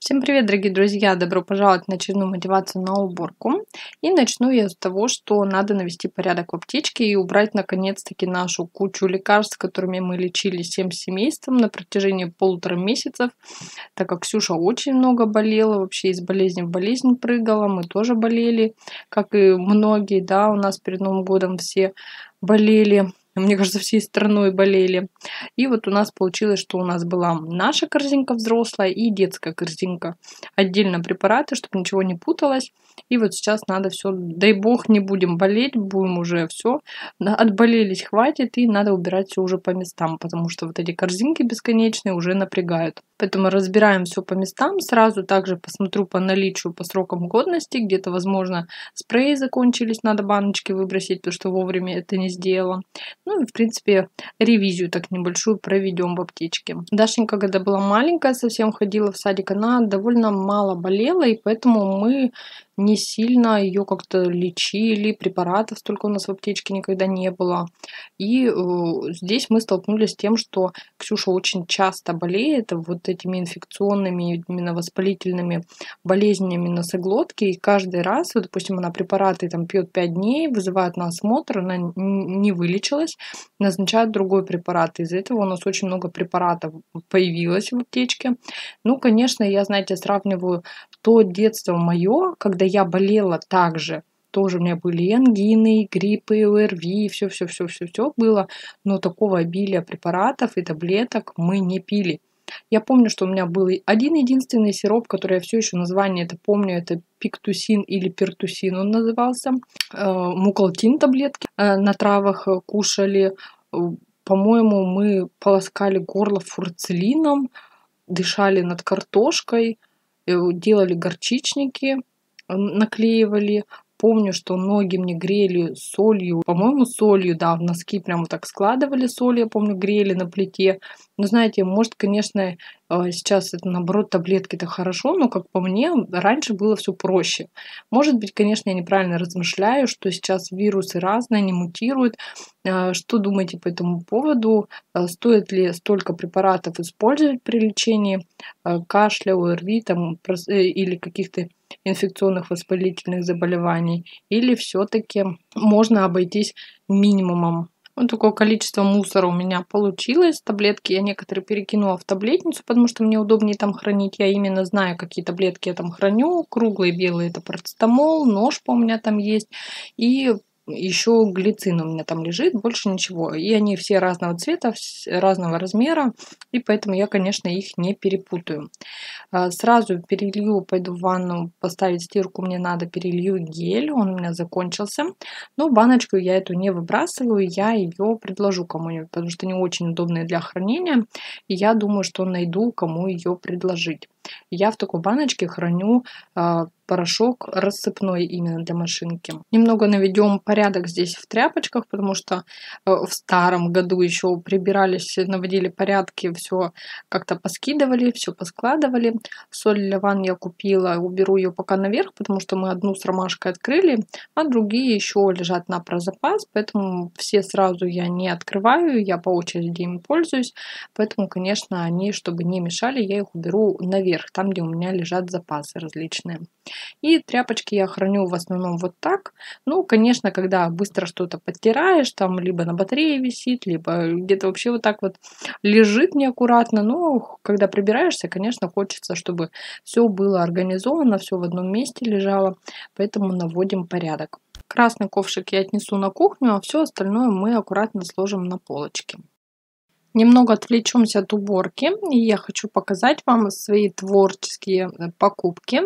Всем привет, дорогие друзья! Добро пожаловать на очередную мотивацию на уборку. И начну я с того, что надо навести порядок в аптечке и убрать наконец-таки нашу кучу лекарств, которыми мы лечили всем семейством на протяжении 1,5 месяцев, так как Ксюша очень много болела, вообще из болезни в болезнь прыгала, мы тоже болели, как и многие, да, у нас перед Новым годом все болели. Мне кажется, всей страной болели. И вот у нас получилось, что у нас была наша корзинка взрослая и детская корзинка. Отдельно препараты, чтобы ничего не путалось. И вот сейчас надо все, дай бог, не будем болеть, будем уже все. Отболелись, хватит, и надо убирать все уже по местам, потому что вот эти корзинки бесконечные уже напрягают. Поэтому разбираем все по местам. Сразу также посмотрю по наличию, по срокам годности. Где-то, возможно, спреи закончились, надо баночки выбросить, потому что вовремя это не сделала. Ну и, в принципе, ревизию так небольшую проведем в аптечке. Дашенька, когда была маленькая, совсем ходила в садик, она довольно мало болела, и поэтому мы не сильно ее как-то лечили, препаратов столько у нас в аптечке никогда не было. И здесь мы столкнулись с тем, что Ксюша очень часто болеет вот этими инфекционными, именно воспалительными болезнями носоглотки, и каждый раз, вот, допустим, она препараты там пьет 5 дней, вызывает на осмотр, она не вылечилась, назначают другой препарат. Из-за этого у нас очень много препаратов появилось в аптечке. Ну, конечно, я, знаете, сравниваю то детство мое, когда я болела также. Тоже у меня были и ангины, и гриппы, и ОРВИ, все было. Но такого обилия препаратов и таблеток мы не пили. Я помню, что у меня был один единственный сироп, который я все еще название это помню, это пиктусин или пертусин он назывался. Мукалтин таблетки на травах кушали. По-моему, мы полоскали горло фурцелином, дышали над картошкой, делали горчичники, наклеивали. Помню, что ноги мне грели солью, по-моему, солью, да, в носки прямо так складывали соль, я помню, грели на плите. Но знаете, может, конечно, сейчас это наоборот таблетки-то хорошо, но как по мне, раньше было все проще. Может быть, конечно, я неправильно размышляю, что сейчас вирусы разные, они мутируют. Что думаете по этому поводу? Стоит ли столько препаратов использовать при лечении кашля, ОРВИ там, или каких-то инфекционных воспалительных заболеваний, или все-таки можно обойтись минимумом? Вот такое количество мусора у меня получилось. Таблетки я некоторые перекинула в таблетницу, потому что мне удобнее там хранить. Я именно знаю, какие таблетки я там храню. Круглые белые это парацетамол, нож у меня там есть. И еще глицин у меня там лежит, больше ничего. И они все разного цвета, разного размера. И поэтому я, конечно, их не перепутаю. Сразу перелью, пойду в ванну поставить стирку, мне надо, перелью гель, он у меня закончился. Но баночку я эту не выбрасываю, я ее предложу кому-нибудь, потому что они очень удобные для хранения. И я думаю, что найду, кому ее предложить. Я в такой баночке храню порошок рассыпной именно для машинки. Немного наведем порядок здесь в тряпочках, потому что в старом году еще прибирались, наводили порядки, все как-то поскидывали, все поскладывали. Соль для ванн я купила, уберу ее пока наверх, потому что мы одну с ромашкой открыли, а другие еще лежат на про запас, поэтому все сразу я не открываю, я по очереди им пользуюсь, поэтому, конечно, они, чтобы не мешали, я их уберу наверх, там, где у меня лежат запасы различные. И тряпочки я храню в основном вот так. Ну, конечно, когда быстро что-то подтираешь, там либо на батарее висит, либо где-то вообще вот так вот лежит неаккуратно. Но когда прибираешься, конечно, хочется, чтобы все было организовано, все в одном месте лежало. Поэтому наводим порядок. Красный ковшик я отнесу на кухню, а все остальное мы аккуратно сложим на полочке. Немного отвлечемся от уборки, и я хочу показать вам свои творческие покупки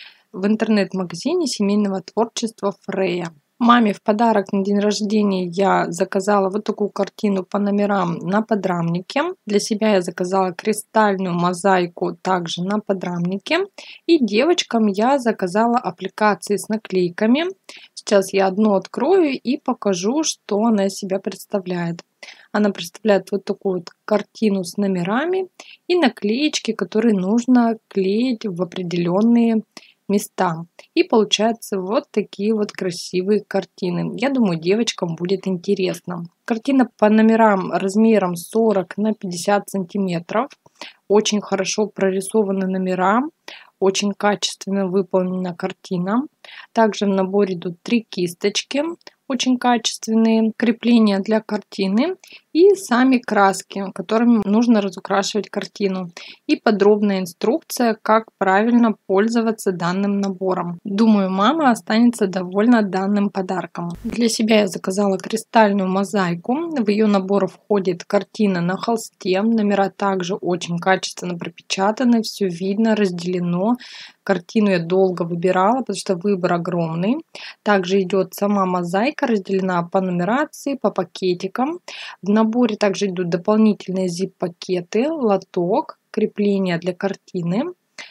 в интернет-магазине семейного творчества Фрея. Маме в подарок на день рождения я заказала вот такую картину по номерам на подрамнике. Для себя я заказала кристальную мозаику также на подрамнике. И девочкам я заказала аппликации с наклейками. Сейчас я одну открою и покажу, что она из себя представляет. Она представляет вот такую вот картину с номерами и наклеечки, которые нужно клеить в определенные места. И получаются вот такие вот красивые картины. Я думаю, девочкам будет интересно. Картина по номерам размером 40 на 50 сантиметров. Очень хорошо прорисованы номера. очень качественно выполнена картина. Также в наборе идут 3 кисточки, очень качественные, крепления для картины и сами краски, которыми нужно разукрашивать картину. И подробная инструкция, как правильно пользоваться данным набором. Думаю, мама останется довольна данным подарком. Для себя я заказала кристальную мозаику. В ее набор входит картина на холсте. Номера также очень качественно пропечатаны, все видно, разделено. Картину я долго выбирала, потому что выбор огромный. Также идет сама мозаика, разделена по нумерации, по пакетикам. В наборе также идут дополнительные zip-пакеты, лоток, крепления для картины,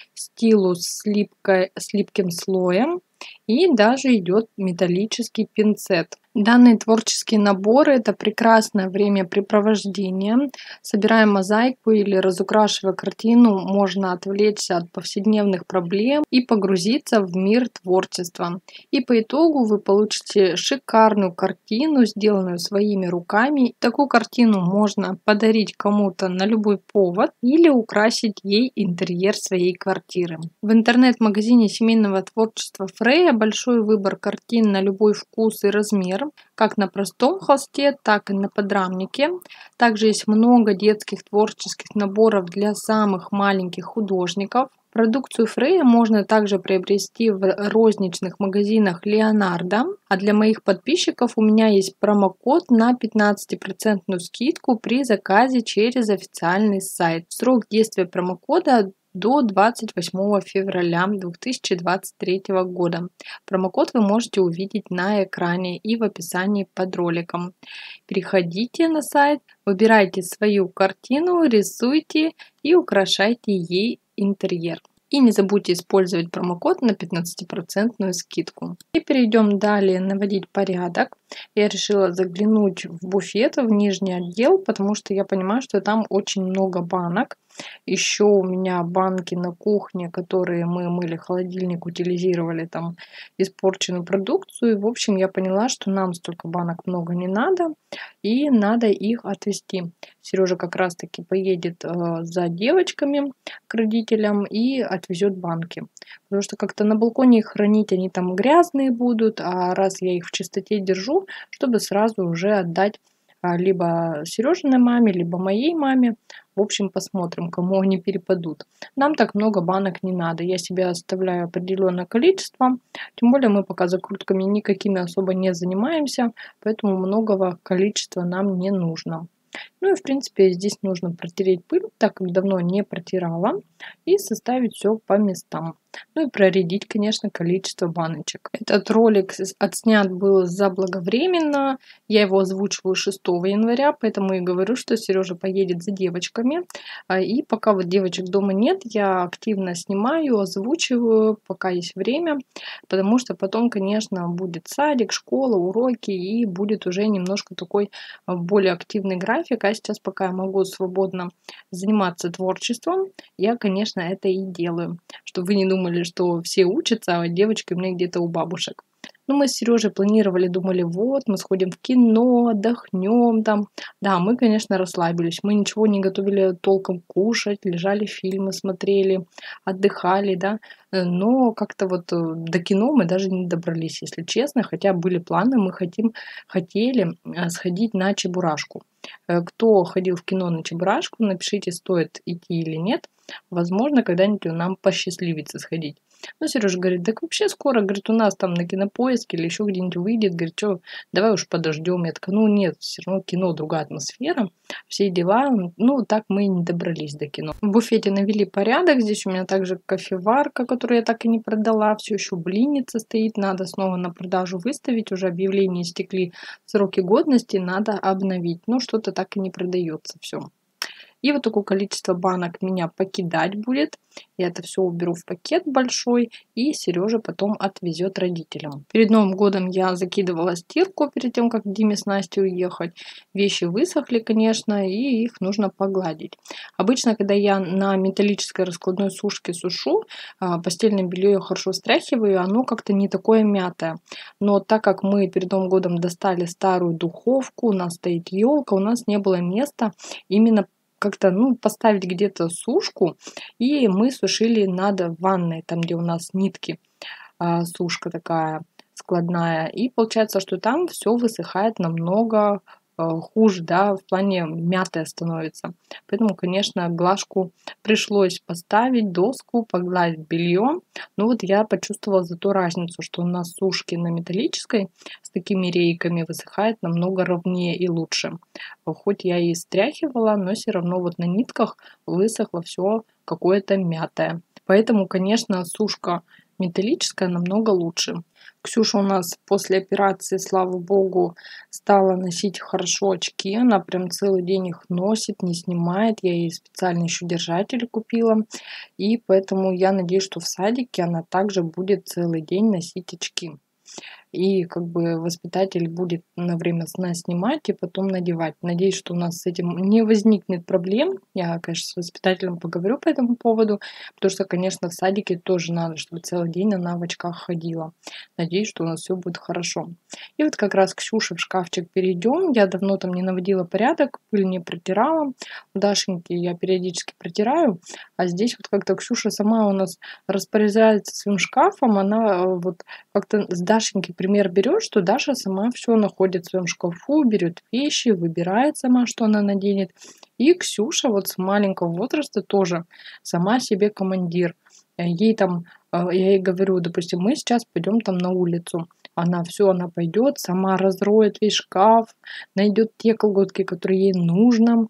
стилус с липким слоем и даже идет металлический пинцет. Данные творческие наборы – это прекрасное времяпрепровождение. Собирая мозаику или разукрашивая картину, можно отвлечься от повседневных проблем и погрузиться в мир творчества. И по итогу вы получите шикарную картину, сделанную своими руками. Такую картину можно подарить кому-то на любой повод или украсить ей интерьер своей квартиры. В интернет-магазине семейного творчества Freya большой выбор картин на любой вкус и размер, как на простом холсте, так и на подрамнике. Также есть много детских творческих наборов для самых маленьких художников. Продукцию Freya можно также приобрести в розничных магазинах Leonardo. А для моих подписчиков у меня есть промокод на 15% скидку при заказе через официальный сайт. Срок действия промокода до 28 февраля 2023 года. Промокод вы можете увидеть на экране и в описании под роликом. Переходите на сайт, выбирайте свою картину, рисуйте и украшайте ей интерьер. И не забудьте использовать промокод на 15% скидку. И перейдем далее наводить порядок. Я решила заглянуть в буфет, в нижний отдел, потому что я понимаю, что там очень много банок. Еще у меня банки на кухне, которые мы мыли холодильник, утилизировали там испорченную продукцию. И, в общем, я поняла, что нам столько банок много не надо, и надо их отвезти. Сережа как раз-таки поедет за девочками к родителям и отвезет банки. Потому что как-то на балконе их хранить, они там грязные будут, а раз я их в чистоте держу, чтобы сразу уже отдать либо Сережиной маме, либо моей маме. В общем, посмотрим, кому они перепадут. Нам так много банок не надо. Я себе оставляю определенное количество. Тем более мы пока закрутками никакими особо не занимаемся, поэтому многого количества нам не нужно. Ну и в принципе здесь нужно протереть пыль, так как давно не протирала, и составить все по местам. Ну и проредить, конечно, количество баночек. Этот ролик отснят был заблаговременно. Я его озвучиваю 6 января, поэтому и говорю, что Сережа поедет за девочками. И пока вот девочек дома нет, я активно снимаю, озвучиваю, пока есть время, потому что потом, конечно, будет садик, школа, уроки, и будет уже немножко такой более активный график. А сейчас, пока я могу свободно заниматься творчеством, я, конечно, это и делаю. Чтобы вы не думали, что все учатся, а девочки у меня где-то у бабушек. Ну, мы с Сережей планировали, думали, вот, мы сходим в кино, отдохнем там. Да, мы, конечно, расслабились. Мы ничего не готовили толком кушать, лежали, фильмы смотрели, отдыхали, да. Но как-то вот до кино мы даже не добрались, если честно. Хотя были планы, мы хотели сходить на Чебурашку. Кто ходил в кино на Чебурашку, напишите, стоит идти или нет. Возможно, когда-нибудь нам посчастливится сходить. Ну, Сережа говорит, так вообще скоро, говорит, у нас там на Кинопоиске или еще где-нибудь выйдет, говорит, что, давай уж подождем. Я такая, ну нет, все равно кино, другая атмосфера, все дела. Ну, так мы и не добрались до кино. В буфете навели порядок, здесь у меня также кофеварка, которую я так и не продала, все еще блинница стоит, надо снова на продажу выставить, уже объявления истекли сроки годности, надо обновить. Ну, что-то так и не продается все. И вот такое количество банок меня покидать будет. Я это все уберу в пакет большой, и Сережа потом отвезет родителям. Перед Новым годом я закидывала стирку перед тем, как Диме с Настей уехать. Вещи высохли, конечно, и их нужно погладить. Обычно, когда я на металлической раскладной сушке сушу, постельное белье я хорошо стряхиваю, оно как-то не такое мятое. Но так как мы перед Новым годом достали старую духовку, у нас стоит елка, у нас не было места именно как-то, ну, поставить где-то сушку, и мы сушили над ванной, там, где у нас нитки, сушка такая складная. И получается, что там все высыхает намного хуже, да, в плане мятое становится. Поэтому, конечно, глажку пришлось поставить, доску, погладить белье. Но вот я почувствовала зато разницу, что у нас сушки на металлической с такими рейками высыхает намного ровнее и лучше. Хоть я и стряхивала, но все равно вот на нитках высохло все какое-то мятое. Поэтому, конечно, сушка металлическая намного лучше. Ксюша у нас после операции, слава богу, стала носить хорошо очки. Она прям целый день их носит, не снимает. Я ей специально еще держатели купила. И поэтому я надеюсь, что в садике она также будет целый день носить очки. И как бы воспитатель будет на время сна снимать и потом надевать. Надеюсь, что у нас с этим не возникнет проблем. Я, конечно, с воспитателем поговорю по этому поводу, потому что, конечно, в садике тоже надо, чтобы целый день она в очках ходила. Надеюсь, что у нас все будет хорошо. И вот как раз к Ксюше в шкафчик перейдем. Я давно там не наводила порядок, пыль не протирала. У Дашеньки я периодически протираю, а здесь вот как-то Ксюша сама у нас распоряжается своим шкафом. Она вот как-то с Дашеньки пример берет, что Даша сама все находит в своем шкафу, берет вещи, выбирает сама, что она наденет. И Ксюша вот с маленького возраста тоже сама себе командир. Ей там, я ей говорю, допустим, мы сейчас пойдем там на улицу. Она пойдет, сама разроет весь шкаф, найдет те колготки, которые ей нужно,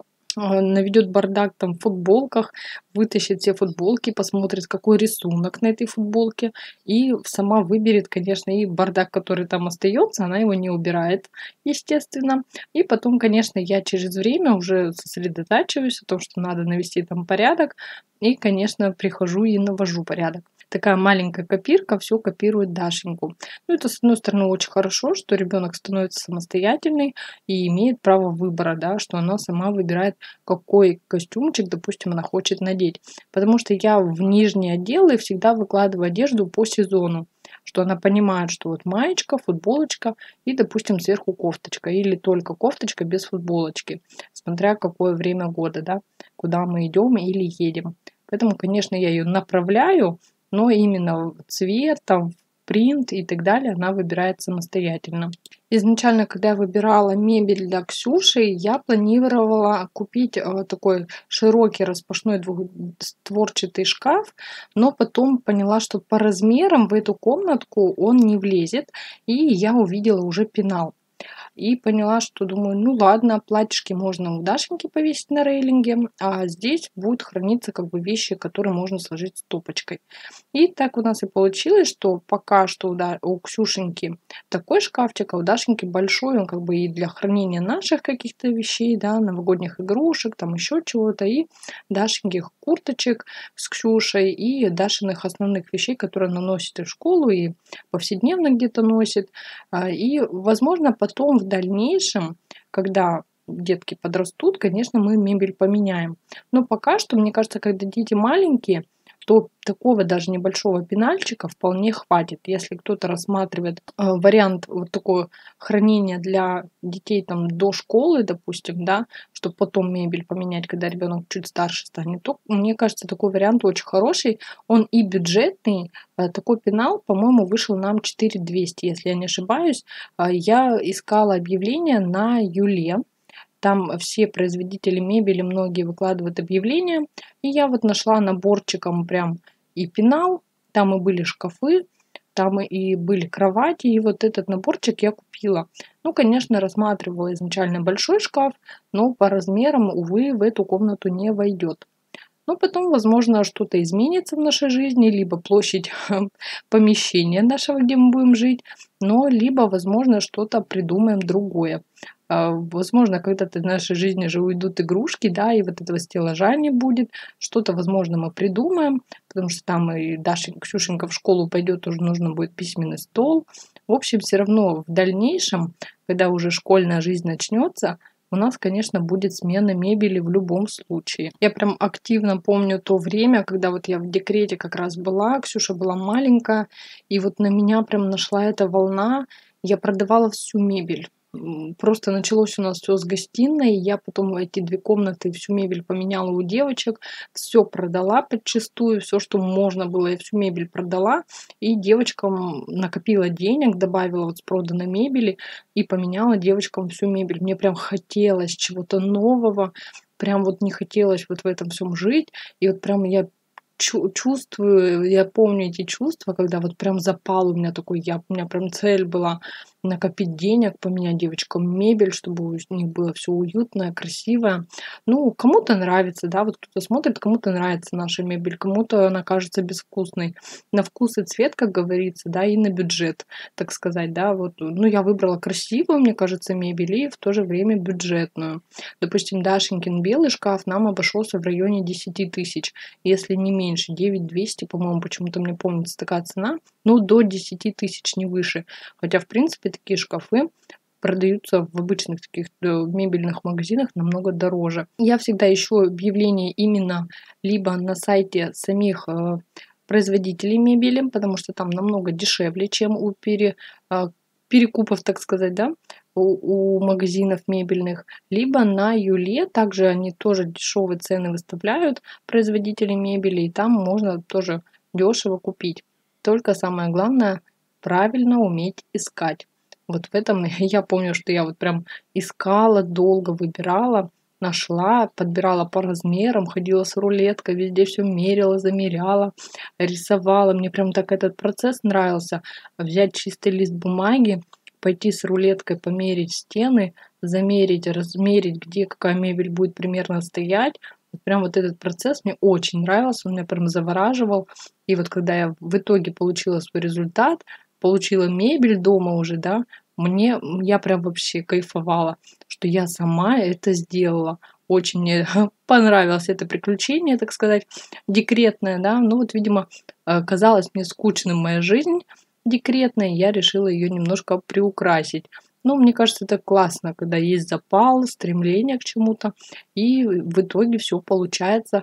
наведет бардак там в футболках, вытащит все футболки, посмотрит, какой рисунок на этой футболке, и сама выберет, конечно, и бардак, который там остается, она его не убирает, естественно. И потом, конечно, я через время уже сосредотачиваюсь о том, что надо навести там порядок, и, конечно, прихожу и навожу порядок. Такая маленькая копирка все копирует Дашеньку. Ну, это, с одной стороны, очень хорошо, что ребенок становится самостоятельный и имеет право выбора, да, что она сама выбирает, какой костюмчик, допустим, она хочет надеть. Потому что я в нижние отделы всегда выкладываю одежду по сезону, что она понимает, что вот маечка, футболочка и, допустим, сверху кофточка или только кофточка без футболочки, смотря какое время года, да, куда мы идем или едем. Поэтому, конечно, я ее направляю, но именно цвет, там, принт и так далее она выбирает самостоятельно. Изначально, когда я выбирала мебель для Ксюши, я планировала купить такой широкий распашной двухстворчатый шкаф, но потом поняла, что по размерам в эту комнатку он не влезет, и я увидела уже пенал. И поняла, что думаю, ну ладно, платьишки можно у Дашеньки повесить на рейлинге, а здесь будут храниться как бы вещи, которые можно сложить стопочкой. И так у нас и получилось, что пока что у Ксюшеньки такой шкафчик, а у Дашеньки большой, он как бы и для хранения наших каких-то вещей, да, новогодних игрушек, там еще чего-то, и Дашеньких курточек с Ксюшей, и Дашиных основных вещей, которые она носит и в школу, и повседневно где-то носит. И, возможно, потом в дальнейшем, когда детки подрастут, конечно, мы мебель поменяем. Но пока что, мне кажется, когда дети маленькие, то такого даже небольшого пенальчика вполне хватит. Если кто-то рассматривает вариант вот такого хранения для детей там до школы, допустим, да, чтобы потом мебель поменять, когда ребенок чуть старше станет, то мне кажется, такой вариант очень хороший. Он и бюджетный. Такой пенал, по-моему, вышел нам 4200, если я не ошибаюсь. Я искала объявление на Юле. Там все производители мебели, многие выкладывают объявления. И я вот нашла наборчиком прям и пенал, там и были шкафы, там и были кровати. И вот этот наборчик я купила. Ну, конечно, рассматривала изначально большой шкаф, но по размерам, увы, в эту комнату не войдет. Но потом, возможно, что-то изменится в нашей жизни, либо площадь помещения нашего, где мы будем жить, но либо, возможно, что-то придумаем другое. Возможно, когда-то в нашей жизни же уйдут игрушки, да, и вот этого стеллажа не будет. Что-то, возможно, мы придумаем, потому что там и Дашенька, Ксюшенька в школу пойдет, уже нужно будет письменный стол. В общем, все равно в дальнейшем, когда уже школьная жизнь начнется, у нас, конечно, будет смена мебели в любом случае. Я прям активно помню то время, когда вот я в декрете как раз была, Ксюша была маленькая, и вот на меня прям нашла эта волна. Я продавала всю мебель. Просто началось у нас все с гостиной. Я потом эти 2 комнаты, всю мебель поменяла у девочек, все продала подчистую, все, что можно было, я всю мебель продала. И девочкам накопила денег, добавила вот с проданной мебели и поменяла девочкам всю мебель. Мне прям хотелось чего-то нового, прям вот не хотелось вот в этом всем жить. И вот прям я чувствую, я помню эти чувства, когда вот прям запал у меня такой, у меня прям цель была накопить денег, поменять девочкам мебель, чтобы у них было все уютное, красивое. Ну, кому-то нравится, да, вот кто-то смотрит, кому-то нравится наша мебель, кому-то она кажется безвкусной. На вкус и цвет, как говорится, да, и на бюджет, так сказать, да, вот. Ну, я выбрала красивую, мне кажется, мебель и в то же время бюджетную. Допустим, Дашенькин белый шкаф нам обошелся в районе 10 тысяч, если не меньше, 9200, по-моему, почему-то мне помнится такая цена, но до 10 тысяч, не выше. Хотя, в принципе, такие шкафы продаются в обычных таких мебельных магазинах намного дороже. Я всегда ищу объявления именно либо на сайте самих производителей мебели, потому что там намного дешевле, чем у перекупов, так сказать, да, у магазинов мебельных, либо на Юле, также они тоже дешевые цены выставляют, производители мебели, и там можно тоже дешево купить. Только самое главное правильно уметь искать. Вот в этом я помню, что я вот прям искала, долго выбирала, нашла, подбирала по размерам, ходила с рулеткой, везде все мерила, замеряла, рисовала. Мне прям так этот процесс нравился. Взять чистый лист бумаги, пойти с рулеткой померить стены, замерить, размерить, где какая мебель будет примерно стоять. Вот прям вот этот процесс мне очень нравился, он меня прям завораживал. И вот когда я в итоге получила свой результат, получила мебель дома уже, да, я прям вообще кайфовала, что я сама это сделала. Очень мне понравилось это приключение, так сказать, декретное, да. Ну вот, видимо, казалось мне скучным моя жизнь декретная, и я решила ее немножко приукрасить. Ну, мне кажется, это классно, когда есть запал, стремление к чему-то, и в итоге все получается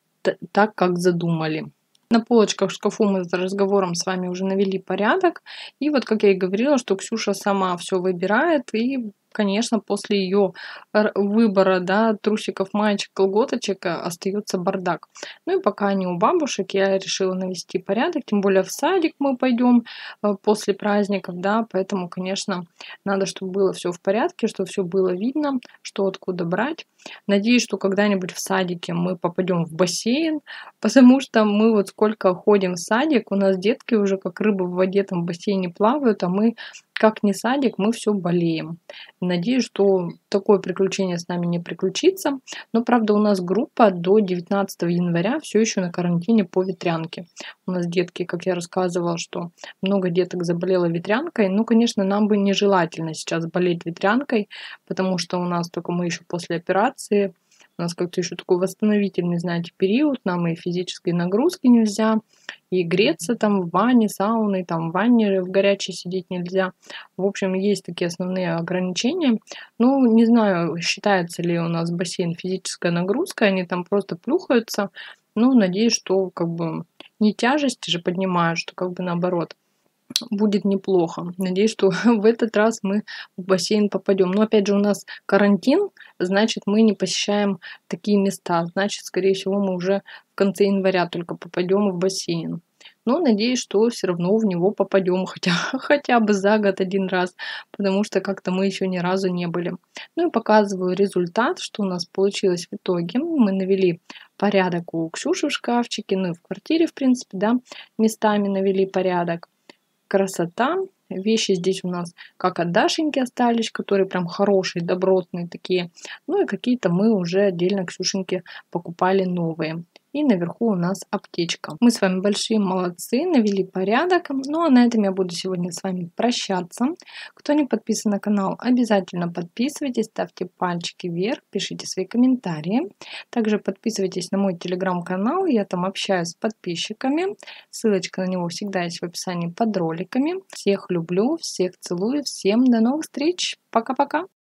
так, как задумали. На полочках в шкафу мы за разговором с вами уже навели порядок. И вот, как я и говорила, что Ксюша сама все выбирает. И, конечно, после ее выбора, да, трусиков, маечек, колготочек остается бардак. Ну и пока они у бабушек, я решила навести порядок. Тем более в садик мы пойдем после праздников, да. Поэтому, конечно, надо, чтобы было все в порядке, чтобы все было видно, что откуда брать. Надеюсь, что когда-нибудь в садике мы попадем в бассейн, потому что мы вот сколько ходим в садик, у нас детки уже как рыбы в воде там в бассейне плавают, а мы, как не садик, мы все болеем. Надеюсь, что такое приключение с нами не приключится. Но, правда, у нас группа до 19 января все еще на карантине по ветрянке. У нас детки, как я рассказывала, что много деток заболело ветрянкой. Ну, конечно, нам бы нежелательно сейчас болеть ветрянкой, потому что у нас только мы еще после операции, у нас как-то еще такой восстановительный, знаете, период, нам и физической нагрузки нельзя, и греться там в ванне, сауны, там в ванне в горячей сидеть нельзя. В общем, есть такие основные ограничения. Ну, не знаю, считается ли у нас бассейн физической нагрузкой, они там просто плюхаются. Ну, надеюсь, что как бы не тяжести же поднимают, что как бы наоборот будет неплохо. Надеюсь, что в этот раз мы в бассейн попадем. Но опять же у нас карантин, значит мы не посещаем такие места. Значит, скорее всего, мы уже в конце января только попадем в бассейн. Но надеюсь, что все равно в него попадем хотя бы за год один раз, потому что как-то мы еще ни разу не были. Ну и показываю результат, что у нас получилось в итоге. Мы навели порядок у Ксюши в шкафчике, ну и в квартире, в принципе, да, местами навели порядок. Красота. Вещи здесь у нас как от Дашеньки остались, которые прям хорошие, добротные такие. Ну и какие-то мы уже отдельно Ксюшеньке покупали новые. И наверху у нас аптечка. Мы с вами большие молодцы, навели порядок. Ну а на этом я буду сегодня с вами прощаться. Кто не подписан на канал, обязательно подписывайтесь, ставьте пальчики вверх, пишите свои комментарии. Также подписывайтесь на мой телеграм-канал, я там общаюсь с подписчиками. Ссылочка на него всегда есть в описании под роликами. Всех люблю, всех целую, всем до новых встреч. Пока-пока.